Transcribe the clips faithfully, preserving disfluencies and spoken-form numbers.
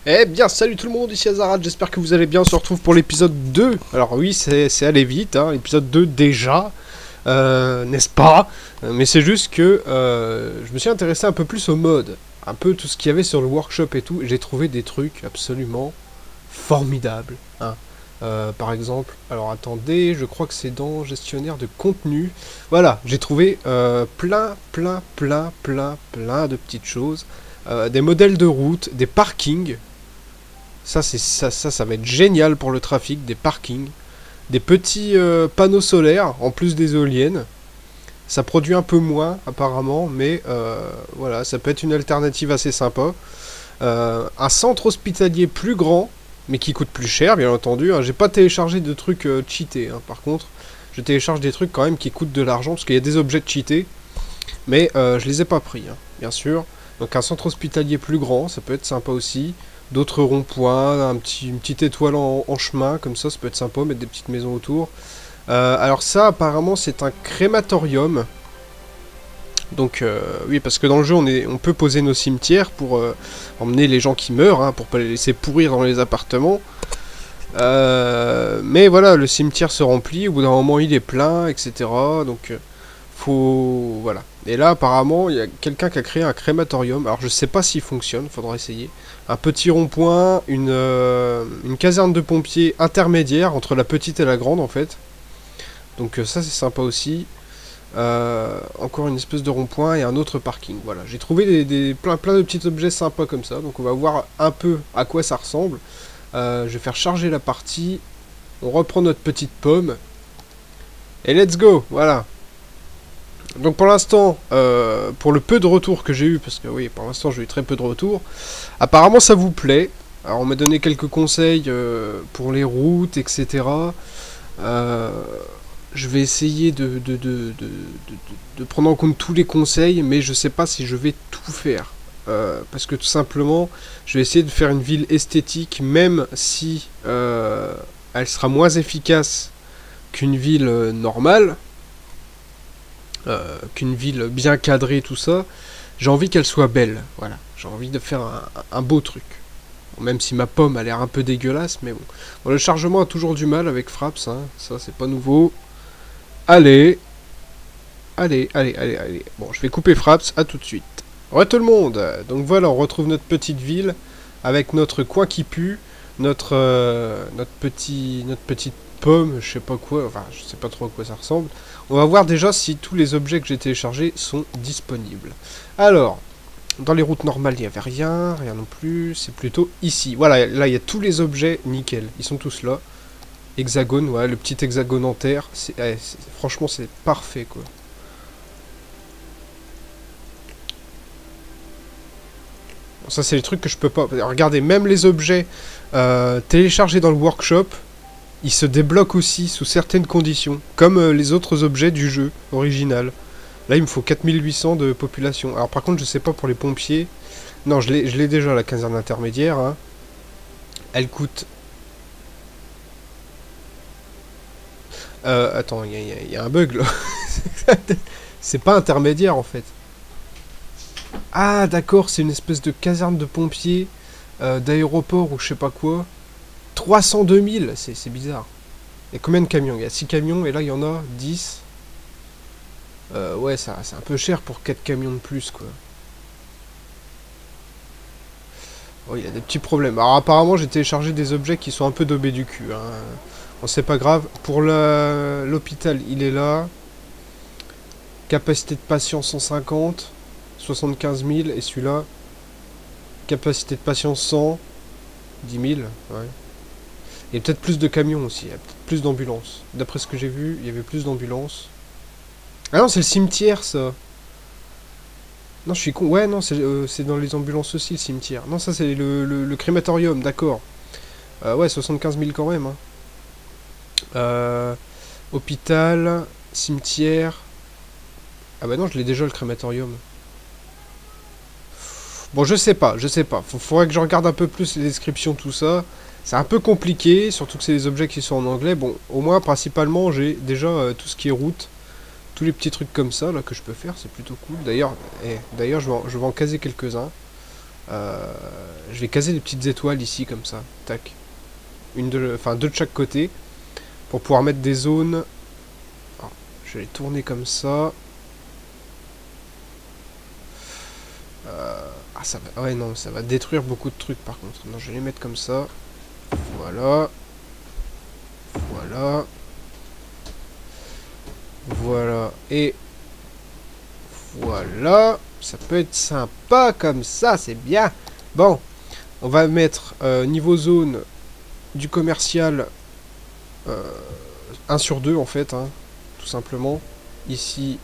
Eh bien, salut tout le monde, ici Azarat, j'espère que vous allez bien, on se retrouve pour l'épisode deux. Alors oui, c'est c'est allé vite, hein, l'épisode deux déjà, euh, n'est-ce pas? Euh, Mais c'est juste que euh, je me suis intéressé un peu plus au mode, un peu tout ce qu'il y avait sur le workshop et tout, et j'ai trouvé des trucs absolument formidables, hein. Euh, par exemple, alors attendez, je crois que c'est dans gestionnaire de contenu. Voilà, j'ai trouvé euh, plein, plein, plein, plein, plein de petites choses. Euh, des modèles de route, des parkings. Ça, c'est ça, ça, ça va être génial pour le trafic, des parkings, des petits euh, panneaux solaires en plus des éoliennes. Ça produit un peu moins apparemment, mais euh, voilà, ça peut être une alternative assez sympa. Euh, un centre hospitalier plus grand, mais qui coûte plus cher, bien entendu. Hein. J'ai pas téléchargé de trucs euh, cheatés, hein. Par contre, je télécharge des trucs quand même qui coûtent de l'argent, parce qu'il y a des objets cheatés, mais euh, je les ai pas pris, hein, bien sûr. Donc un centre hospitalier plus grand, ça peut être sympa aussi. D'autres ronds-points, un petit, une petite étoile en, en chemin, comme ça, ça peut être sympa, mettre des petites maisons autour. Euh, alors ça, apparemment, c'est un crématorium. Donc, euh, oui, parce que dans le jeu, on, est, on peut poser nos cimetières pour euh, emmener les gens qui meurent, hein, pour pas les laisser pourrir dans les appartements. Euh, mais voilà, le cimetière se remplit, au bout d'un moment, il est plein, et cetera. Donc, euh, faut... Voilà. Et là, apparemment, il y a quelqu'un qui a créé un crématorium. Alors, je sais pas s'il fonctionne, faudra essayer. Un petit rond-point, une, euh, une caserne de pompiers intermédiaire entre la petite et la grande, en fait. Donc, euh, ça, c'est sympa aussi. Euh, encore une espèce de rond-point et un autre parking. Voilà, j'ai trouvé des, des, plein, plein de petits objets sympas comme ça. Donc, on va voir un peu à quoi ça ressemble. Euh, je vais faire charger la partie. On reprend notre petite pomme. Et let's go, voilà. Donc pour l'instant, euh, pour le peu de retours que j'ai eu, parce que oui, pour l'instant j'ai eu très peu de retours, apparemment ça vous plaît. Alors on m'a donné quelques conseils euh, pour les routes, et cetera. Euh, je vais essayer de, de, de, de, de, de prendre en compte tous les conseils, mais je sais pas si je vais tout faire. Euh, parce que tout simplement, je vais essayer de faire une ville esthétique, même si euh, elle sera moins efficace qu'une ville euh, normale. Euh, qu'une ville bien cadrée, tout ça. J'ai envie qu'elle soit belle, voilà. J'ai envie de faire un, un beau truc. Bon, même si ma pomme a l'air un peu dégueulasse, mais bon. Bon. Le chargement a toujours du mal avec Fraps, hein. Ça c'est pas nouveau. Allez. Allez, allez, allez, allez. Bon, je vais couper Fraps, à tout de suite. Ouais tout le monde. Donc voilà, on retrouve notre petite ville, avec notre coin qui pue, notre, euh, notre, petit, notre petite pomme, je sais pas quoi, enfin je sais pas trop à quoi ça ressemble. On va voir déjà si tous les objets que j'ai téléchargés sont disponibles. Alors, dans les routes normales, il n'y avait rien, rien non plus, c'est plutôt ici. Voilà, là il y a tous les objets, nickel, ils sont tous là. Hexagone, ouais, le petit hexagone en terre, c'est, eh, franchement c'est parfait quoi. Bon, ça c'est les trucs que je peux pas... Regardez, même les objets euh, téléchargés dans le workshop, il se débloque aussi sous certaines conditions, comme euh, les autres objets du jeu original. Là, il me faut quatre mille huit cents de population. Alors par contre, je sais pas pour les pompiers. Non, je l'ai déjà, la caserne intermédiaire. Hein. Elle coûte... Euh, attends, il y, y, y a un bug là. C'est pas intermédiaire en fait. Ah d'accord, c'est une espèce de caserne de pompiers, euh, d'aéroport ou je sais pas quoi. trois cent deux mille, c'est bizarre. Il y a combien de camions? Il y a six camions et là il y en a dix. Euh, ouais, ça c'est un peu cher pour quatre camions de plus quoi. Oh, il y a des petits problèmes. Alors apparemment j'ai téléchargé des objets qui sont un peu daubés du cul. Hein. Bon, c'est pas grave. Pour l'hôpital, il est là. Capacité de patient cent cinquante. soixante-quinze mille. Et celui-là, capacité de patient cent. dix mille. Ouais. Il y a peut-être plus de camions aussi, il y a peut-être plus d'ambulances. D'après ce que j'ai vu, il y avait plus d'ambulances. Ah non, c'est le cimetière, ça. Non, je suis con. Ouais, non, c'est euh, dans les ambulances aussi, le cimetière. Non, ça, c'est le, le, le crématorium, d'accord. Euh, ouais, soixante-quinze mille quand même. Hein. Euh, hôpital, cimetière... Ah bah non, je l'ai déjà, le crématorium. Bon, je sais pas, je sais pas. Faut, faudrait que je regarde un peu plus les descriptions, tout ça. C'est un peu compliqué, surtout que c'est des objets qui sont en anglais. Bon, au moins, principalement, j'ai déjà euh, tout ce qui est route. Tous les petits trucs comme ça, là, que je peux faire, c'est plutôt cool. D'ailleurs, eh, d'ailleurs, je, vais en- je vais en caser quelques-uns. Euh, je vais caser des petites étoiles ici, comme ça. Tac. Une de, enfin, deux de chaque côté. Pour pouvoir mettre des zones. Alors, je vais les tourner comme ça. Euh, ah, ça va... Ouais, non, ça va détruire beaucoup de trucs, par contre. Non, je vais les mettre comme ça. Voilà. Voilà. Voilà. Et... Voilà. Ça peut être sympa comme ça, c'est bien. Bon. On va mettre euh, niveau zone du commercial euh, un sur deux en fait, hein, tout simplement. Ici,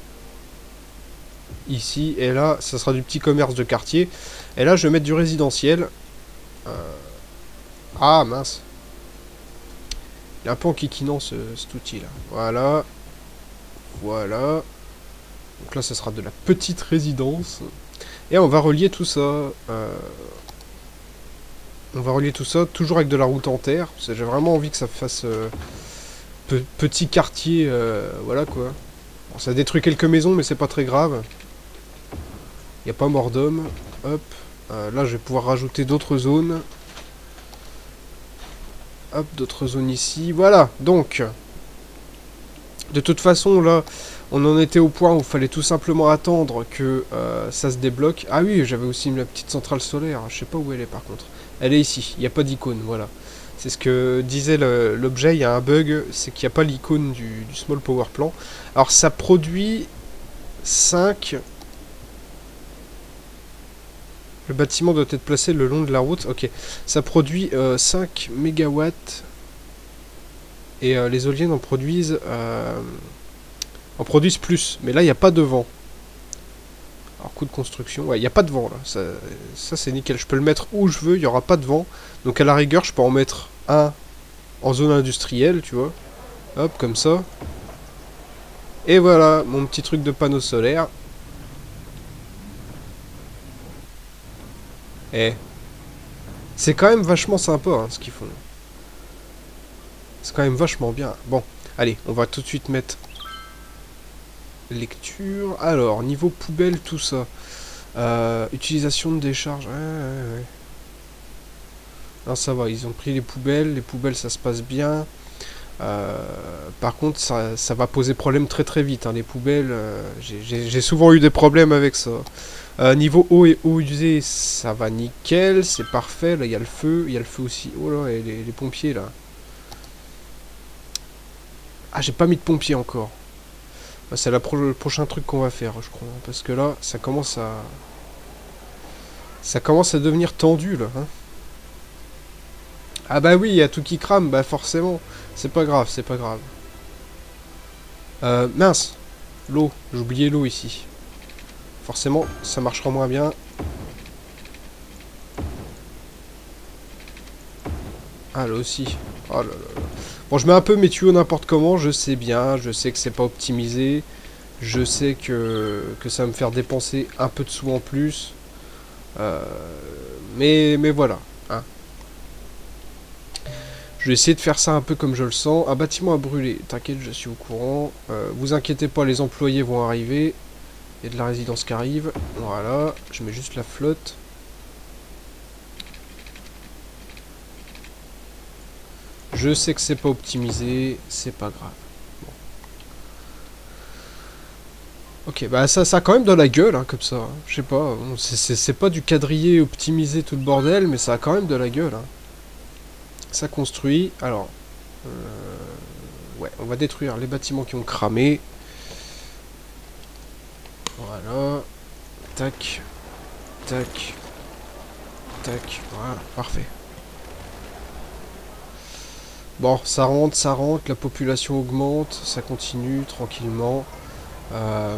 ici, et là, ça sera du petit commerce de quartier. Et là, je vais mettre du résidentiel. Euh... Ah, mince. Il est un peu enquiquinant ce, cet outil-là. Voilà. Voilà. Donc là, ça sera de la petite résidence. Et on va relier tout ça. Euh... On va relier tout ça, toujours avec de la route en terre. J'ai vraiment envie que ça fasse euh, pe petit quartier, euh, voilà quoi. Bon, ça détruit quelques maisons, mais c'est pas très grave. Il n'y a pas mort d'homme. Hop. Euh, là, je vais pouvoir rajouter d'autres zones. Hop, d'autres zones ici. Voilà, donc. De toute façon, là, on en était au point où il fallait tout simplement attendre que euh, ça se débloque. Ah oui, j'avais aussi la petite centrale solaire. Je sais pas où elle est par contre. Elle est ici, il n'y a pas d'icône, voilà. C'est ce que disait l'objet, il y a un bug, c'est qu'il n'y a pas l'icône du, du Small Power Plant. Alors ça produit cinq... Le bâtiment doit être placé le long de la route, ok. Ça produit euh, cinq mégawatts. Et euh, les éoliennes en produisent... Euh, en produisent plus, mais là il n'y a pas de vent. Alors, coût de construction, ouais, il n'y a pas de vent là, ça, ça c'est nickel, je peux le mettre où je veux, il n'y aura pas de vent. Donc à la rigueur, je peux en mettre un en zone industrielle, tu vois. Hop, comme ça. Et voilà, mon petit truc de panneau solaire. Eh. C'est quand même vachement sympa, hein, ce qu'ils font. C'est quand même vachement bien. Bon, allez, on va tout de suite mettre... Lecture. Alors, niveau poubelle, tout ça. Euh, utilisation de décharge. Ouais, ouais, ouais. Non, ça va, ils ont pris les poubelles. Les poubelles, ça se passe bien. Euh, par contre, ça, ça va poser problème très très vite. Hein, les poubelles, euh, j'ai souvent eu des problèmes avec ça. Euh, niveau eau et eau usée, ça va nickel. C'est parfait. Là, il y a le feu. Il y a le feu aussi. Oh là, et les, les pompiers, là. Ah, j'ai pas mis de pompiers encore. C'est pro le prochain truc qu'on va faire, je crois. Parce que là, ça commence à... Ça commence à devenir tendu, là. Hein. Ah bah oui, il y a tout qui crame, bah forcément. C'est pas grave, c'est pas grave. Euh, mince. L'eau. J'ai oublié l'eau ici. Forcément, ça marchera moins bien. Ah, là aussi. Oh là là là. Bon, je mets un peu mes tuyaux n'importe comment, je sais bien, je sais que c'est pas optimisé, je sais que, que ça va me faire dépenser un peu de sous en plus, euh, mais, mais voilà. Hein. Je vais essayer de faire ça un peu comme je le sens. Un bâtiment à brûler, t'inquiète, je suis au courant. Euh, vous inquiétez pas, les employés vont arriver. Il y a de la résidence qui arrive. Voilà, je mets juste la flotte. Je sais que c'est pas optimisé, c'est pas grave. Bon. Ok, bah ça, ça a quand même de la gueule, hein, comme ça. Hein. Je sais pas, bon, c'est pas du quadrillé optimisé tout le bordel, mais ça a quand même de la gueule. Hein. Ça construit. Alors, euh, ouais, on va détruire les bâtiments qui ont cramé. Voilà. Tac. Tac. Tac. Voilà, parfait. Bon, ça rentre, ça rentre, la population augmente, ça continue tranquillement. Euh...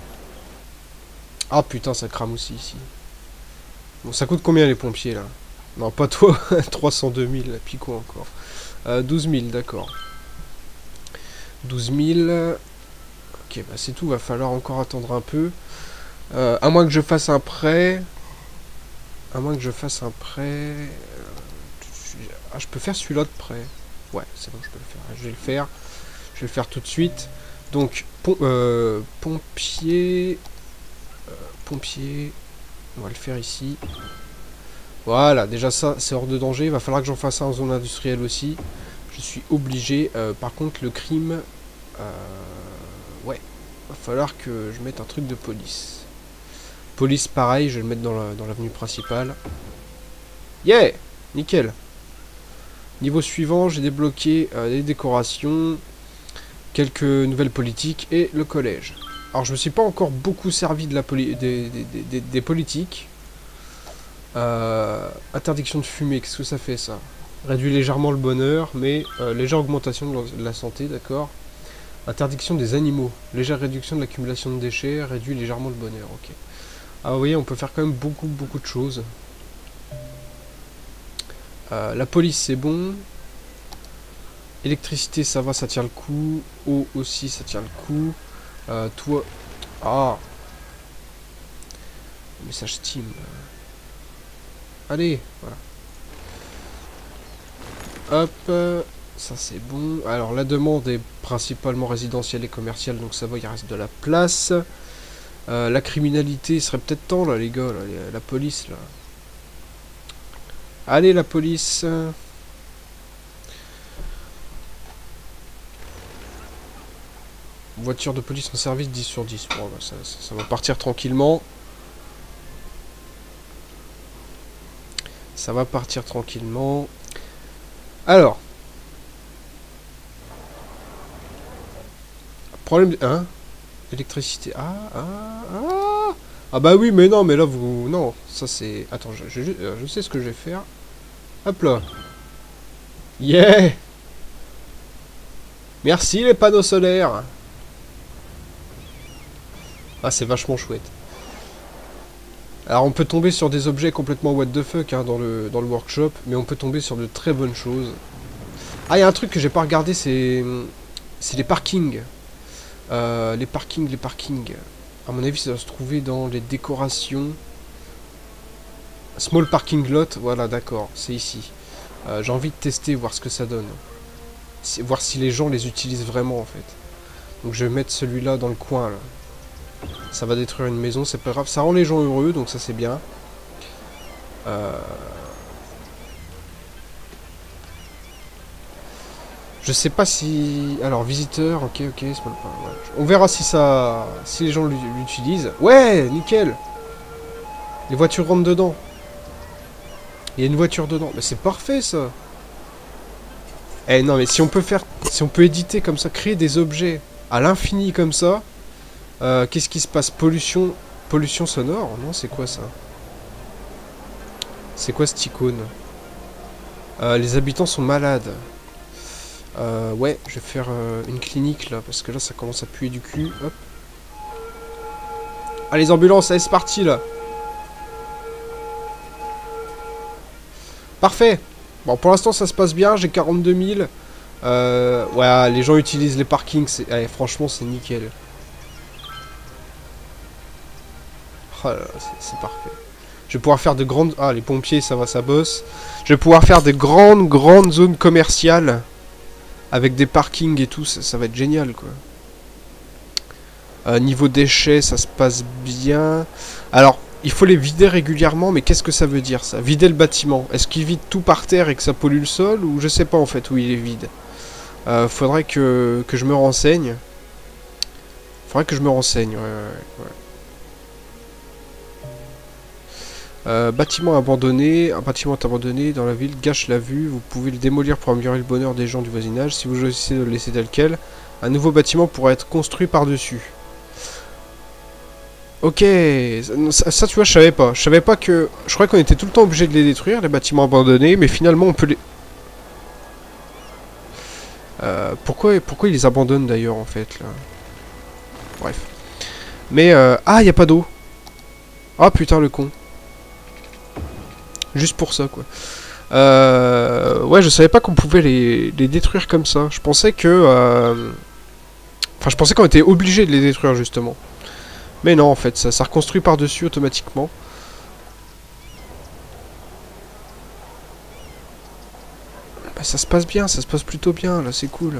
Ah putain, ça crame aussi ici. Bon, ça coûte combien les pompiers là? Non, pas toi, trois cent deux mille, puis quoi encore? euh, douze mille, d'accord. douze mille. Ok, bah c'est tout, va falloir encore attendre un peu. Euh, à moins que je fasse un prêt. À moins que je fasse un prêt. Ah, je peux faire celui-là de prêt. Ouais, c'est bon, je peux le faire. Je vais le faire. Je vais le faire tout de suite. Donc, pom euh, pompier... Euh, pompier... On va le faire ici. Voilà, déjà ça, c'est hors de danger. Il va falloir que j'en fasse un en zone industrielle aussi. Je suis obligé. Euh, par contre, le crime... Euh, ouais. Va falloir que je mette un truc de police. Police, pareil, je vais le mettre dans la, dans l'avenue principale. Yeah! Nickel. Niveau suivant, j'ai débloqué euh, les décorations, quelques nouvelles politiques et le collège. Alors, je me suis pas encore beaucoup servi de la poli des, des, des, des, des politiques. Euh, interdiction de fumer, qu'est-ce que ça fait ça? Réduit légèrement le bonheur, mais euh, légère augmentation de la santé, d'accord. Interdiction des animaux, légère réduction de l'accumulation de déchets, réduit légèrement le bonheur, ok. Ah vous voyez, on peut faire quand même beaucoup beaucoup de choses. Euh, la police c'est bon. Électricité ça va, ça tient le coup. Eau aussi ça tient le coup. Euh, toi... Ah, message Steam. Allez, voilà. Hop, euh, ça c'est bon. Alors la demande est principalement résidentielle et commerciale, donc ça va, il reste de la place. Euh, la criminalité, il serait peut-être temps là les gars, là, les, la police là. Allez la police. Voiture de police en service dix sur dix. Bon, bah, ça, ça, ça va partir tranquillement. Ça va partir tranquillement. Alors. Problème... Hein? Électricité. Ah, ah, ah. Ah bah oui, mais non, mais là, vous... Non, ça c'est... Attends, je, je, je sais ce que je vais faire. Hop là. Yeah! Merci les panneaux solaires. Ah, c'est vachement chouette. Alors, on peut tomber sur des objets complètement what the fuck hein, dans, le, dans le workshop, mais on peut tomber sur de très bonnes choses. Ah, il y a un truc que j'ai pas regardé, c'est... C'est les parkings. Euh, les parkings, les parkings. À mon avis, ça doit se trouver dans les décorations. Small parking lot, voilà, d'accord, c'est ici. Euh, j'ai envie de tester, voir ce que ça donne. Si, voir si les gens les utilisent vraiment, en fait. Donc je vais mettre celui-là dans le coin, là. Ça va détruire une maison, c'est pas grave. Ça rend les gens heureux, donc ça c'est bien. Euh... Je sais pas si... Alors, visiteur, ok, ok, c'est pas... Ouais. On verra si ça... Si les gens l'utilisent. Ouais, nickel. Les voitures rentrent dedans. Il y a une voiture dedans. Mais c'est parfait, ça. Eh non, mais si on peut faire... Si on peut éditer comme ça, créer des objets à l'infini comme ça... Euh, Qu'est-ce qui se passe? Pollution... Pollution sonore? Non, c'est quoi, ça? C'est quoi, cette icône? euh, Les habitants sont malades. Euh, ouais, je vais faire euh, une clinique là, parce que là ça commence à puer du cul. Hop. Ah, les ambulances, allez, c'est parti là. Parfait. Bon, pour l'instant ça se passe bien, j'ai quarante-deux mille. Euh, ouais, les gens utilisent les parkings, allez, franchement c'est nickel. Oh là là, c'est parfait. Je vais pouvoir faire de grandes... Ah, les pompiers, ça va, ça bosse. Je vais pouvoir faire de grandes, grandes zones commerciales. Avec des parkings et tout, ça, ça va être génial, quoi. Euh, niveau déchets, ça se passe bien. Alors, il faut les vider régulièrement, mais qu'est-ce que ça veut dire, ça? Vider le bâtiment. Est-ce qu'il vide tout par terre et que ça pollue le sol? Ou je sais pas, en fait, où il est vide. Euh, faudrait que, que je me renseigne. Faudrait que je me renseigne, ouais, ouais, ouais. Euh, bâtiment abandonné, un bâtiment est abandonné dans la ville, gâche la vue, vous pouvez le démolir pour améliorer le bonheur des gens du voisinage. Si vous choisissez de le laisser tel quel, un nouveau bâtiment pourra être construit par-dessus. Ok, ça, ça tu vois je savais pas, je savais pas que... Je croyais qu'on était tout le temps obligé de les détruire, les bâtiments abandonnés, mais finalement on peut les... Euh, pourquoi, pourquoi ils les abandonnent d'ailleurs en fait là? Bref. Mais euh... ah, y a pas d'eau. Ah putain le con. Juste pour ça, quoi. Euh, ouais, je savais pas qu'on pouvait les, les détruire comme ça. Je pensais que... Euh... Enfin, je pensais qu'on était obligé de les détruire, justement. Mais non, en fait, ça, ça reconstruit par-dessus, automatiquement. Bah, ça se passe bien, ça se passe plutôt bien, là, c'est cool.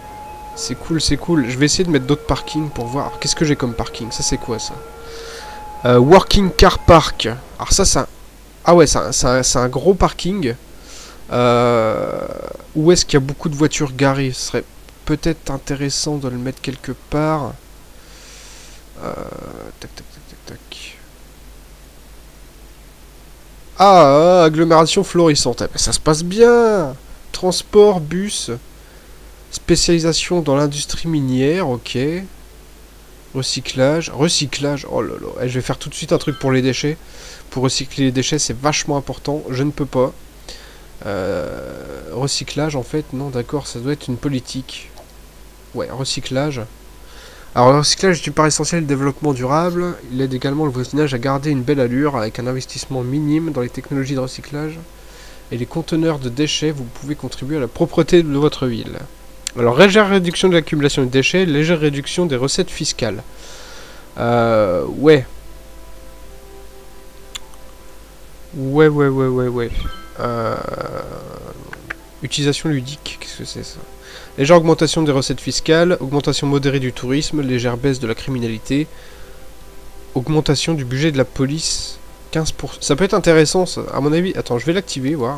C'est cool, c'est cool. Je vais essayer de mettre d'autres parkings pour voir. Qu'est-ce que j'ai comme parking? Ça, c'est quoi, ça? Euh, working car park. Alors ça, c'est un... Ah ouais, c'est un, un, un gros parking. Euh... Où est-ce qu'il y a beaucoup de voitures garées? Ce serait peut-être intéressant de le mettre quelque part. Euh... Tac, tac, tac, tac, tac. Ah, agglomération florissante. Eh ben, ça se passe bien. Transport, bus. Spécialisation dans l'industrie minière, ok. Recyclage. Recyclage, oh là là. Eh, je vais faire tout de suite un truc pour les déchets. Pour recycler les déchets, c'est vachement important. Je ne peux pas. Euh, recyclage, en fait, non, d'accord, ça doit être une politique. Ouais, recyclage. Alors, le recyclage est une part essentielle du développement durable. Il aide également le voisinage à garder une belle allure avec un investissement minime dans les technologies de recyclage. Et les conteneurs de déchets, vous pouvez contribuer à la propreté de votre ville. Alors, légère réduction de l'accumulation de déchets, légère réduction des recettes fiscales. Euh, ouais. Ouais, ouais, ouais, ouais, ouais. Euh... Utilisation ludique, qu'est-ce que c'est ça? Légère augmentation des recettes fiscales, augmentation modérée du tourisme, légère baisse de la criminalité, augmentation du budget de la police, quinze pour cent. Ça peut être intéressant, ça, à mon avis. Attends, je vais l'activer, voir.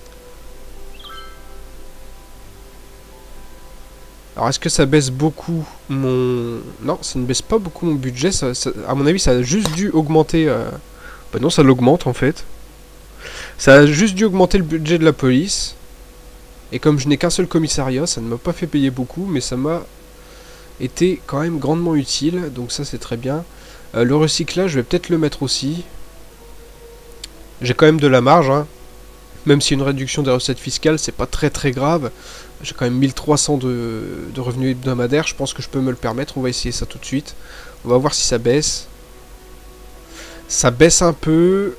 Alors, est-ce que ça baisse beaucoup mon... Non, ça ne baisse pas beaucoup mon budget. Ça, ça... À mon avis, ça a juste dû augmenter... Euh... Bah non, ça l'augmente, en fait. Ça a juste dû augmenter le budget de la police. Et comme je n'ai qu'un seul commissariat, ça ne m'a pas fait payer beaucoup, mais ça m'a été quand même grandement utile. Donc ça, c'est très bien. Euh, le recyclage, je vais peut-être le mettre aussi. J'ai quand même de la marge, hein. Même si une réduction des recettes fiscales, c'est pas très très grave. J'ai quand même mille trois cents de, de revenus hebdomadaires. Je pense que je peux me le permettre. On va essayer ça tout de suite. On va voir si ça baisse. Ça baisse un peu.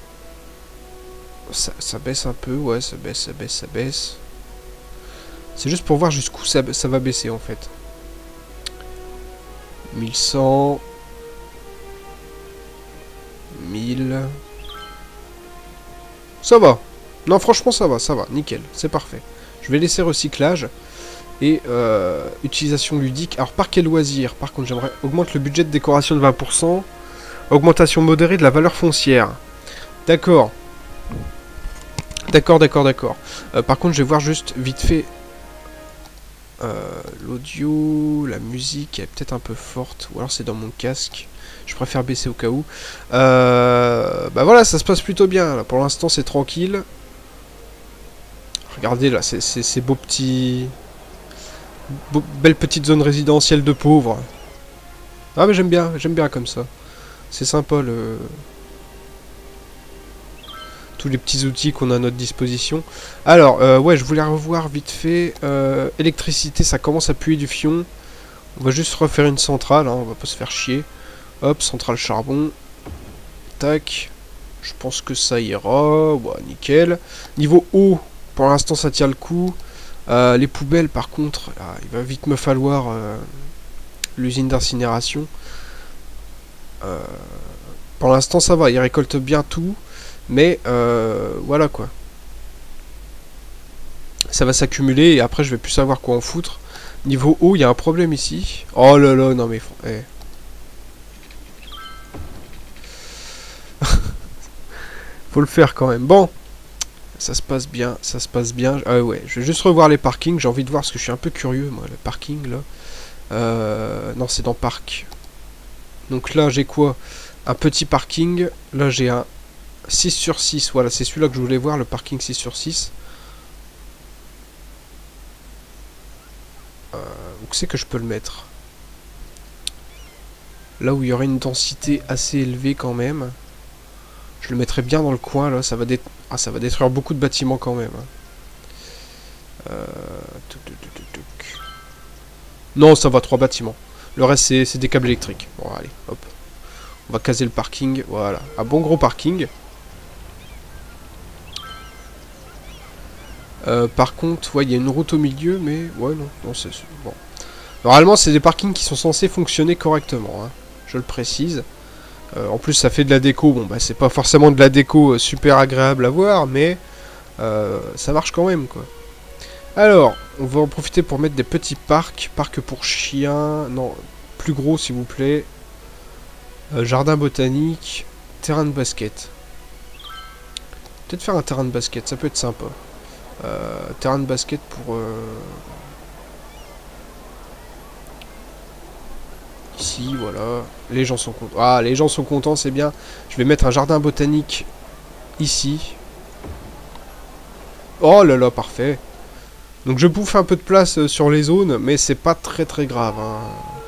Ça, ça baisse un peu, ouais, ça baisse, ça baisse, ça baisse. C'est juste pour voir jusqu'où ça, ça va baisser en fait. mille cent. mille. Ça va. Non, franchement, ça va, ça va. Nickel, c'est parfait. Je vais laisser recyclage. Et euh, utilisation ludique. Alors, parc et loisirs. Par contre, j'aimerais augmenter le budget de décoration de vingt pour cent. Augmentation modérée de la valeur foncière. D'accord. D'accord, d'accord, d'accord. Euh, par contre, je vais voir juste vite fait... Euh, l'audio, la musique est peut-être un peu forte, ou alors c'est dans mon casque. Je préfère baisser au cas où. Euh, bah voilà, ça se passe plutôt bien. Là. Pour l'instant, c'est tranquille. Regardez là, c'est ces beaux petits... Beau, belles petites zones résidentielles de pauvres. Ah mais j'aime bien, j'aime bien comme ça. C'est sympa le... tous les petits outils qu'on a à notre disposition. Alors, euh, ouais, je voulais revoir vite fait. Euh, électricité, ça commence à puer du fion. On va juste refaire une centrale, hein, on va pas se faire chier. Hop, centrale charbon. Tac. Je pense que ça ira. Ouais, nickel. Niveau eau, pour l'instant, ça tient le coup. Euh, les poubelles, par contre, là, il va vite me falloir euh, l'usine d'incinération. Euh, pour l'instant, ça va. Il récolte bien tout. Mais euh, voilà quoi. Ça va s'accumuler et après je vais plus savoir quoi en foutre. Niveau eau, il y a un problème ici. Oh là là, non mais... Eh. Faut le faire quand même. Bon. Ça se passe bien, ça se passe bien. Ah ouais, je vais juste revoir les parkings. J'ai envie de voir parce que je suis un peu curieux moi, le parking là. Euh, non, c'est dans parc. Donc là j'ai quoi? Un petit parking. Là j'ai un... six sur six, voilà, c'est celui-là que je voulais voir, le parking six sur six. Euh, où c'est que je peux le mettre? Là où il y aurait une densité assez élevée quand même. Je le mettrais bien dans le coin, là, ça va, dé... ah, ça va détruire beaucoup de bâtiments quand même. Euh... Non, ça va, trois bâtiments. Le reste, c'est des câbles électriques. Bon, allez, hop. On va caser le parking, voilà. Un bon gros parking. Euh, par contre, ouais, il y a une route au milieu, mais... Ouais, non, non, c'est... Bon. Normalement, c'est des parkings qui sont censés fonctionner correctement, hein. Je le précise. Euh, en plus, ça fait de la déco. Bon, bah, c'est pas forcément de la déco euh, super agréable à voir, mais... Euh, ça marche quand même, quoi. Alors, on va en profiter pour mettre des petits parcs. Parcs pour chiens... Non, plus gros, s'il vous plaît. Euh, jardin botanique, terrain de basket. Peut-être faire un terrain de basket, ça peut être sympa. Euh, terrain de basket pour... Euh... Ici, voilà. Les gens sont contents. Ah, les gens sont contents, c'est bien. Je vais mettre un jardin botanique ici. Oh là là, parfait. Donc je bouffe un peu de place euh, sur les zones, mais c'est pas très très grave. Hein.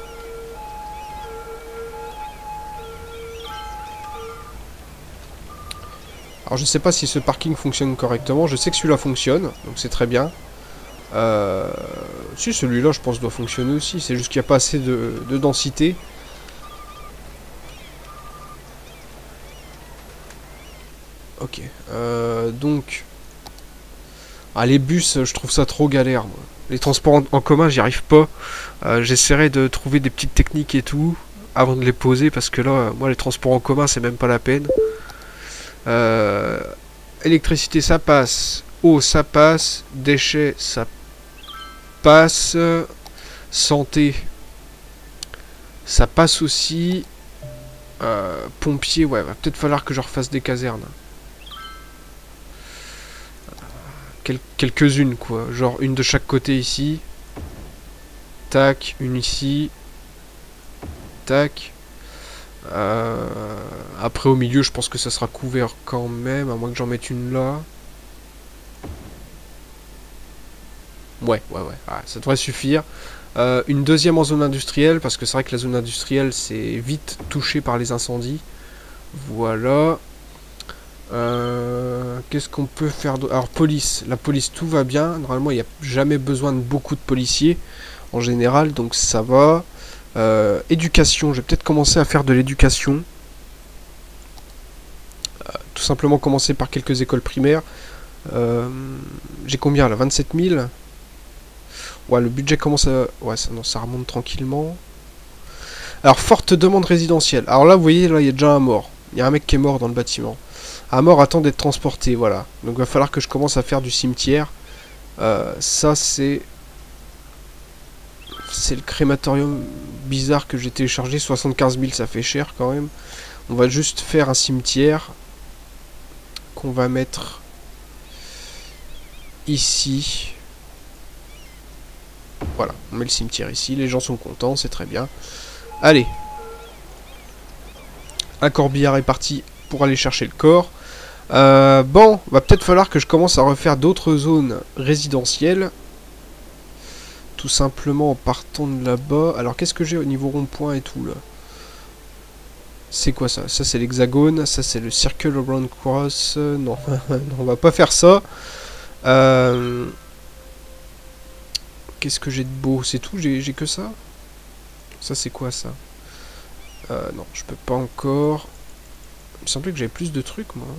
Alors je sais pas si ce parking fonctionne correctement. Je sais que celui-là fonctionne, donc c'est très bien. Euh... Si celui-là je pense doit fonctionner aussi. C'est juste qu'il n'y a pas assez de, de densité. Ok. Euh, donc... Ah, les bus, je trouve ça trop galère, moi. Les transports en, en commun, j'y arrive pas. Euh, J'essaierai de trouver des petites techniques et tout avant de les poser, parce que là, moi, les transports en commun, c'est même pas la peine. Euh, électricité, ça passe. Eau, ça passe. Déchets, ça passe. Santé, ça passe aussi. Euh, pompier, ouais, va peut-être falloir que je refasse des casernes. Quel quelques-unes, quoi. Genre une de chaque côté ici. Tac, une ici. Tac. Euh, après au milieu, je pense que ça sera couvert quand même, à moins que j'en mette une là. Ouais, ouais, ouais, ouais, ça devrait suffire. Euh, une deuxième en zone industrielle, parce que c'est vrai que la zone industrielle, c'est vite touché par les incendies. Voilà. Euh, Qu'est-ce qu'on peut faire d'autre? Alors, police. La police, tout va bien. Normalement, il n'y a jamais besoin de beaucoup de policiers, en général, donc ça va. Euh, éducation, je vais peut-être commencer à faire de l'éducation. Euh, tout simplement commencer par quelques écoles primaires. Euh, J'ai combien là? vingt-sept mille. Ouais, le budget commence à... Ouais, ça, non, ça remonte tranquillement. Alors, forte demande résidentielle. Alors là, vous voyez, là, il y a déjà un mort. Il y a un mec qui est mort dans le bâtiment. Un mort attend d'être transporté, voilà. Donc, il va falloir que je commence à faire du cimetière. Euh, ça, c'est... C'est le crématorium bizarre que j'ai téléchargé. soixante-quinze mille, ça fait cher quand même. On va juste faire un cimetière qu'on va mettre ici. Voilà, on met le cimetière ici. Les gens sont contents, c'est très bien. Allez. Un corbillard est parti pour aller chercher le corps. Euh, bon, va peut-être falloir que je commence à refaire d'autres zones résidentielles. Tout simplement en partant de là-bas. Alors qu'est-ce que j'ai au niveau rond-point et tout là? C'est quoi ça? Ça c'est l'hexagone, ça c'est le circle around cross. Euh, non. non, on va pas faire ça. Euh... Qu'est-ce que j'ai de beau? C'est tout? J'ai que ça? Ça c'est quoi ça? euh, Non, je peux pas encore. Il me semblait que j'avais plus de trucs moi.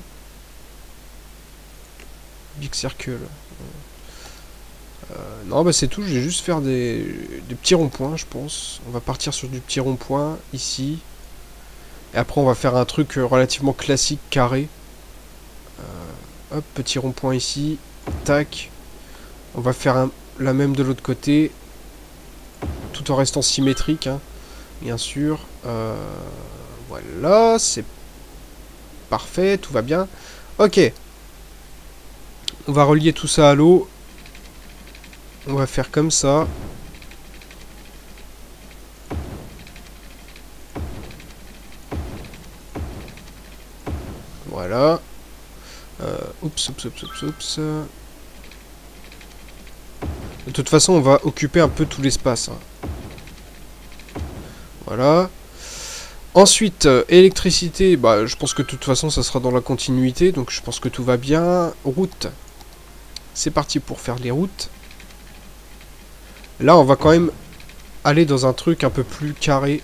Big circle. Euh, non, bah c'est tout, je vais juste faire des, des petits ronds-points, je pense. On va partir sur du petit rond-point, ici. Et après, on va faire un truc relativement classique, carré. Euh, hop, petit rond-point ici. Tac. On va faire un, la même de l'autre côté. Tout en restant symétrique, hein, bien sûr. Euh, voilà, c'est parfait, tout va bien. Ok. On va relier tout ça à l'eau. On va faire comme ça. Voilà. Euh, oups, oups, oups, oups, oups. De toute façon, on va occuper un peu tout l'espace. Hein. Voilà. Ensuite, euh, électricité. Bah, je pense que de toute façon, ça sera dans la continuité. Donc, je pense que tout va bien. Route. C'est parti pour faire les routes. Là, on va quand même aller dans un truc un peu plus carré.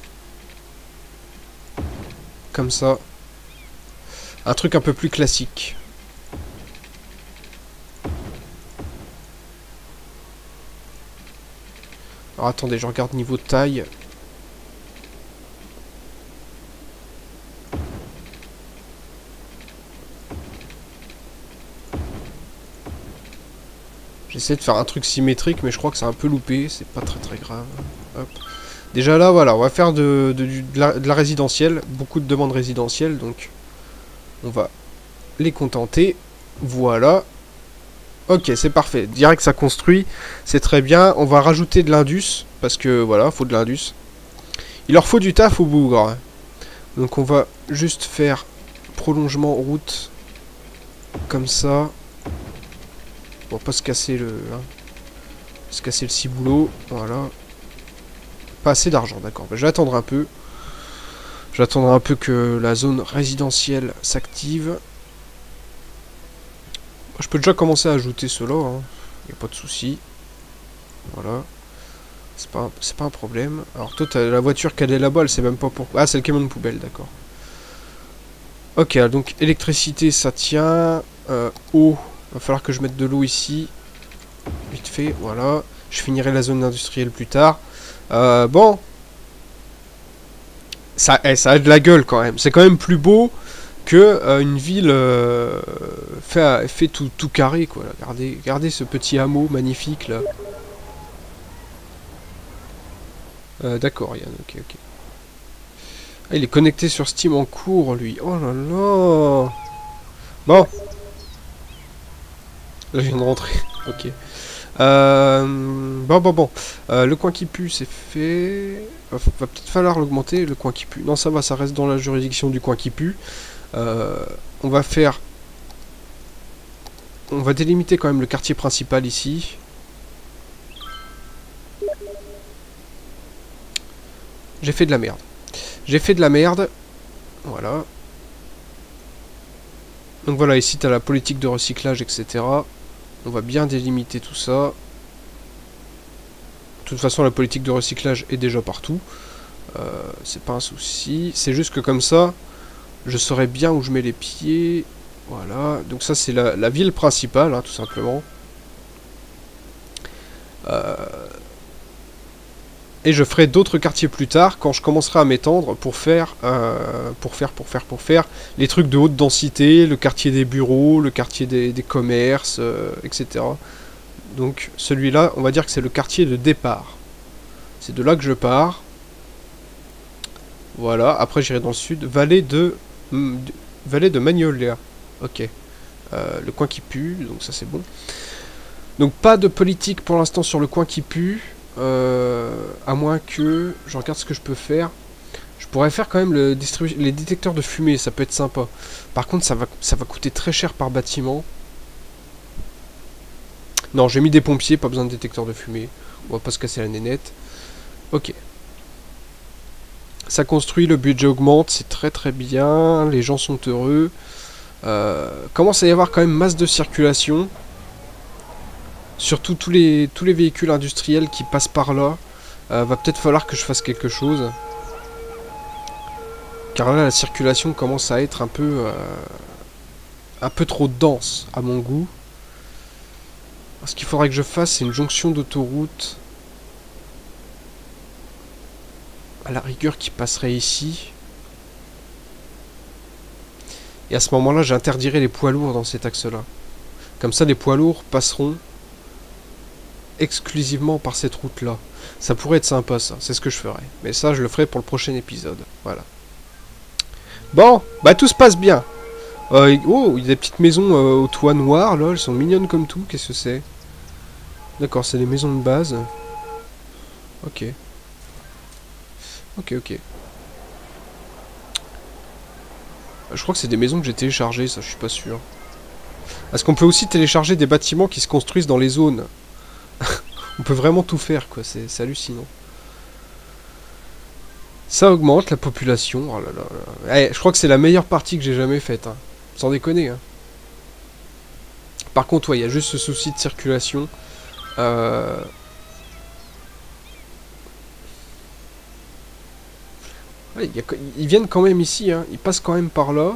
Comme ça. Un truc un peu plus classique. Alors attendez, je regarde niveau taille. J'essaie de faire un truc symétrique, mais je crois que c'est un peu loupé. C'est pas très très grave. Hop. Déjà là, voilà, on va faire de, de, de, la, de la résidentielle. Beaucoup de demandes résidentielles, donc on va les contenter. Voilà. Ok, c'est parfait. Direct, ça construit. C'est très bien. On va rajouter de l'indus, parce que voilà, faut de l'indus. Il leur faut du taf au bougre. Donc on va juste faire prolongement route. Comme ça. Pour pas se casser le... Hein, se casser le ciboulot. Voilà. Pas assez d'argent, d'accord. Bah, je vais attendre un peu. Je vais attendre un peu que la zone résidentielle s'active. Je peux déjà commencer à ajouter cela. Hein. Y a pas de souci. Voilà. C'est pas, c'est pas un problème. Alors toi, t'as la voiture qu'elle est là-bas, elle sait même pas pourquoi. Ah, c'est le camion de poubelle, d'accord. Ok, donc électricité, ça tient. Euh, eau. Va falloir que je mette de l'eau ici. Vite fait, voilà. Je finirai la zone industrielle plus tard. Euh, bon. Ça, eh, ça a de la gueule quand même. C'est quand même plus beau que euh, une ville euh, fait, fait tout, tout carré, quoi. Regardez, regardez ce petit hameau magnifique, là. Euh, D'accord, Yann, ok, ok. Ah, il est connecté sur Steam en cours, lui. Oh là là. Bon. Là, je viens de rentrer. Ok. Euh, bon, bon, bon. Euh, le coin qui pue, c'est fait. Va, va peut-être falloir l'augmenter, le coin qui pue. Non, ça va, ça reste dans la juridiction du coin qui pue. Euh, on va faire... On va délimiter quand même le quartier principal ici. J'ai fait de la merde. J'ai fait de la merde. Voilà. Donc voilà, ici tu as la politique de recyclage, et cetera. On va bien délimiter tout ça. De toute façon, la politique de recyclage est déjà partout. Euh, c'est pas un souci. C'est juste que comme ça, je saurai bien où je mets les pieds. Voilà. Donc ça, c'est la, la ville principale, hein, tout simplement. Euh... Et je ferai d'autres quartiers plus tard, quand je commencerai à m'étendre pour faire, euh, pour faire, pour faire, pour faire les trucs de haute densité, le quartier des bureaux, le quartier des, des commerces, euh, et cetera. Donc celui-là, on va dire que c'est le quartier de départ. C'est de là que je pars. Voilà, après j'irai dans le sud. Vallée de... Mm, vallée de Magnolia. Ok. Euh, le coin qui pue, donc ça c'est bon. Donc pas de politique pour l'instant sur le coin qui pue. Euh, à moins que... Je regarde ce que je peux faire. Je pourrais faire quand même le les détecteurs de fumée, ça peut être sympa. Par contre, ça va, ça va coûter très cher par bâtiment. Non, j'ai mis des pompiers, pas besoin de détecteurs de fumée. On va pas se casser la nénette. Ok. Ça construit, le budget augmente, c'est très très bien. Les gens sont heureux. Euh, commence à y avoir quand même masse de circulation. Surtout tous les, tous les véhicules industriels qui passent par là. Euh, va peut-être falloir que je fasse quelque chose. Car là, la circulation commence à être un peu... Euh, un peu trop dense, à mon goût. Ce qu'il faudrait que je fasse, c'est une jonction d'autoroute. À la rigueur, qui passerait ici. Et à ce moment-là, j'interdirai les poids lourds dans cet axe-là. Comme ça, les poids lourds passeront exclusivement par cette route-là. Ça pourrait être sympa, ça. C'est ce que je ferai. Mais ça, je le ferai pour le prochain épisode. Voilà. Bon, bah tout se passe bien. Euh, oh, il y a des petites maisons euh, au toit noir, là. Elles sont mignonnes comme tout. Qu'est-ce que c'est? D'accord, c'est des maisons de base. Ok. Ok, ok. Je crois que c'est des maisons que j'ai téléchargées, ça, je suis pas sûr. Est-ce qu'on peut aussi télécharger des bâtiments qui se construisent dans les zones? On peut vraiment tout faire, quoi, c'est hallucinant. Ça augmente la population, oh là là là. Eh, je crois que c'est la meilleure partie que j'ai jamais faite, hein. Sans déconner, hein. Par contre, ouais, il y a juste ce souci de circulation. Euh... Ouais, y a... Ils viennent quand même ici, hein. Ils passent quand même par là.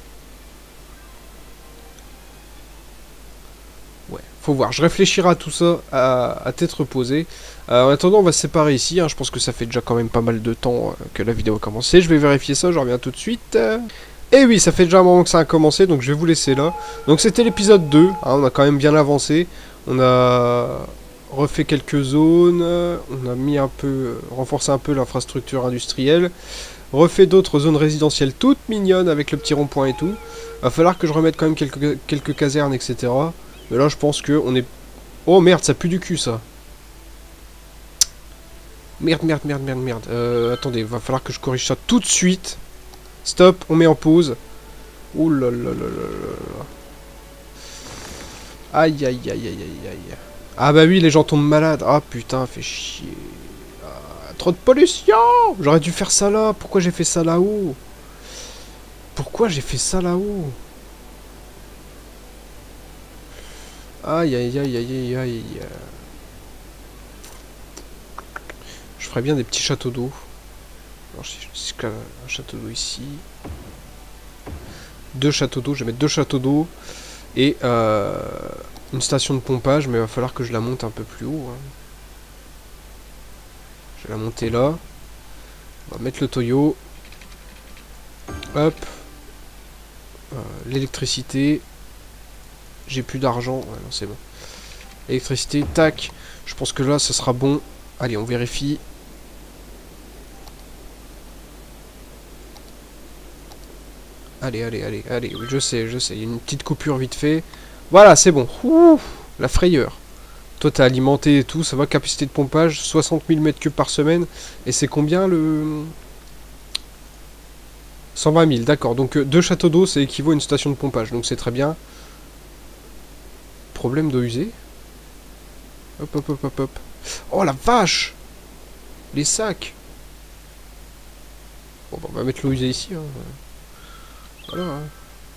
Ouais, faut voir. Je réfléchirai à tout ça à, à tête reposée. Euh, en attendant, on va se séparer ici, hein. Je pense que ça fait déjà quand même pas mal de temps euh, que la vidéo a commencé. Je vais vérifier ça, je reviens tout de suite. Et oui, ça fait déjà un moment que ça a commencé, donc je vais vous laisser là. Donc c'était l'épisode deux, hein, on a quand même bien avancé. On a refait quelques zones, on a mis un peu, euh, renforcé un peu l'infrastructure industrielle, refait d'autres zones résidentielles toutes mignonnes avec le petit rond-point et tout. Va falloir que je remette quand même quelques, quelques casernes, et cetera. Mais là, je pense que on est... Oh merde, ça pue du cul, ça. Merde, merde, merde, merde, merde. Euh, attendez, va falloir que je corrige ça tout de suite. Stop, on met en pause. Ouh là là là là là. Aïe, aïe, aïe, aïe, aïe, aïe. Ah bah oui, les gens tombent malades. Ah putain, fait chier. Ah, trop de pollution. J'aurais dû faire ça là. Pourquoi j'ai fait ça là-haut? Pourquoi j'ai fait ça là-haut? Aïe, aïe, aïe, aïe, aïe, aïe. Je ferais bien des petits châteaux d'eau. Alors, je un château d'eau ici. Deux châteaux d'eau. Je vais mettre deux châteaux d'eau. Et euh, une station de pompage. Mais il va falloir que je la monte un peu plus haut. Hein. Je vais la monter là. On va mettre le toyo. Hop. Euh, L'électricité. J'ai plus d'argent. Ouais, non, c'est bon. Électricité. Tac. Je pense que là, ce sera bon. Allez, on vérifie. Allez, allez, allez, allez. Oui, je sais, je sais. Il y a une petite coupure vite fait. Voilà, c'est bon. Ouh, la frayeur. Toi, t'as alimenté et tout. Ça va, capacité de pompage. soixante mille mètres cubes par semaine. Et c'est combien le... cent vingt mille, d'accord. Donc, euh, deux châteaux d'eau, c'est équivaut à une station de pompage. Donc, c'est très bien. Problème d'eau usée. Hop, hop, hop, hop, hop. Oh, la vache! Les sacs. Bon, bah, on va mettre l'eau usée ici. Hein. Voilà. Hein.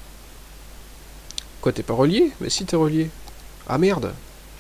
Quoi, t'es pas relié? Mais si, t'es relié. Ah, merde.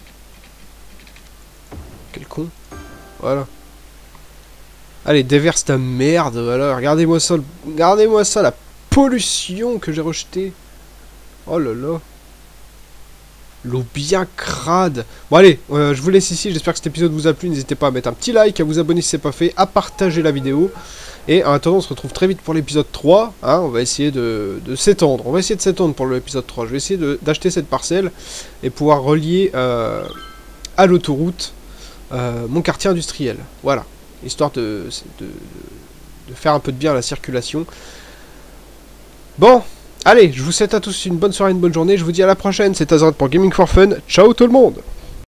Quel con. Voilà. Allez, déverse ta merde, voilà. Regardez-moi ça, le... regardez-moi ça, la pollution que j'ai rejetée. Oh là là. L'eau bien crade. Bon allez, euh, je vous laisse ici, j'espère que cet épisode vous a plu. N'hésitez pas à mettre un petit like, à vous abonner si c'est pas fait, à partager la vidéo. Et en attendant, on se retrouve très vite pour l'épisode trois. Hein, on va essayer de, de s'étendre. On va essayer de s'étendre pour l'épisode trois. Je vais essayer d'acheter cette parcelle et pouvoir relier euh, à l'autoroute euh, mon quartier industriel. Voilà. Histoire de, de, de faire un peu de bien à la circulation. Bon. Allez, je vous souhaite à tous une bonne soirée, une bonne journée. Je vous dis à la prochaine. C'est Azeroth pour Gaming for Fun. Ciao tout le monde!